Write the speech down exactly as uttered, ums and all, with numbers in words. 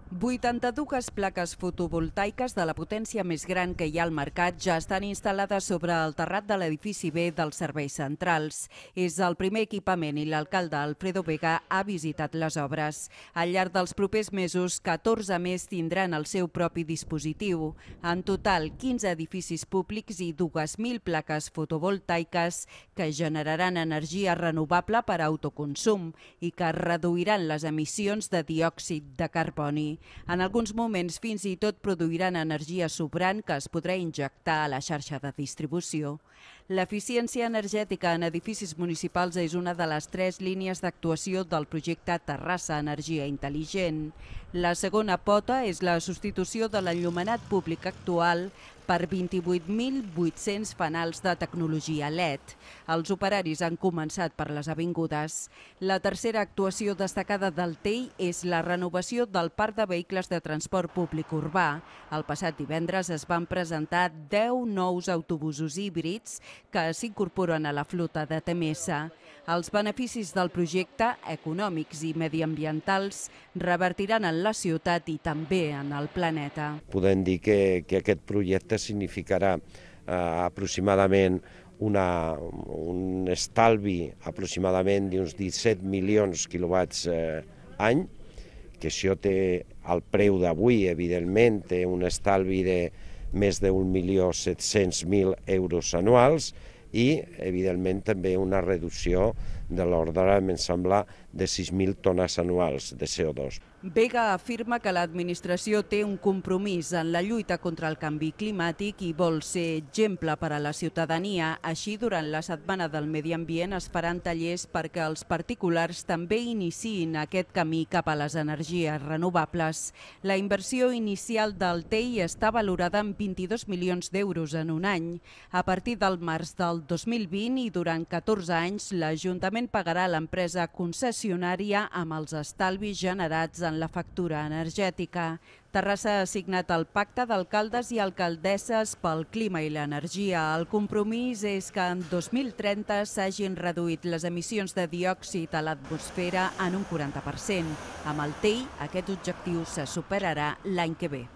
vuitanta-dues plaques fotovoltaiques de la potència més gran que hi ha al mercat ja estan instal·lades sobre el terrat de l'edifici B dels serveis centrals. És el primer equipament i l'alcalde Alfredo Vega ha visitat les obres. Al llarg dels propers mesos, catorze més tindran el seu propi dispositiu. En total, quinze edificis públics i dues mil plaques fotovoltaiques que generaran energia renovable per a autoconsum i que reduiran les emissions de diòxid de carboni. En alguns moments fins i tot produiran energia sobrant que es podrà injectar a la xarxa de distribució. L'eficiència energètica en edificis municipals és una de les tres línies d'actuació del projecte Terrassa Energia Intel·ligent. La segona pota és la substitució de l'enllumenat públic actual per vint-i-vuit mil vuit-cents fanals de tecnologia L E D. Els operaris han començat per les avingudes. La tercera actuació destacada del T E I és la renovació del parc de vehicles de transport públic urbà. El passat divendres es van presentar deu nous autobusos híbrids que s'incorporen a la flota de T M S. Els beneficis del projecte, econòmics i mediambientals, revertiran en la ciutat i també en el planeta. Podem dir que, que aquest projecte significarà eh, aproximadament una, un estalvi aproximadament d'uns disset milions quilowatts eh, any, que això té el preu d'avui, evidentment, té un estalvi de més d'un milió set-cents mil euros anuals i, evidentment, també una reducció de l'ordre, em sembla, de sis mil tones anuals de C O dos. Vega afirma que l'administració té un compromís en la lluita contra el canvi climàtic i vol ser exemple per a la ciutadania. Així, durant la Setmana del Medi Ambient es faran tallers perquè els particulars també iniciïn aquest camí cap a les energies renovables. La inversió inicial del T E I està valorada en vint-i-dos milions d'euros en un any. A partir del març del dos mil vint i durant catorze anys, l'Ajuntament pagarà a l'empresa concessionària amb els estalvis generats en la factura energètica. Terrassa ha signat el Pacte d'Alcaldes i Alcaldesses pel Clima i l'Energia. El compromís és que en dos mil trenta s'hagin reduït les emissions de diòxid a l'atmosfera en un quaranta per cent. Amb el T E I, aquest objectiu se superarà l'any que ve.